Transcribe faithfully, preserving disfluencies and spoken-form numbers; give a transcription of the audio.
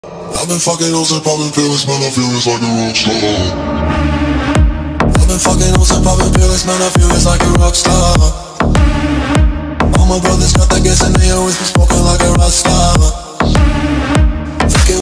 I've been fucking hoes and popping pills, man, I feel it's like a rock star. I've been fucking hoes and popping pills, man, I feel it's like a rock star. All my brothers got that gas and they always respond.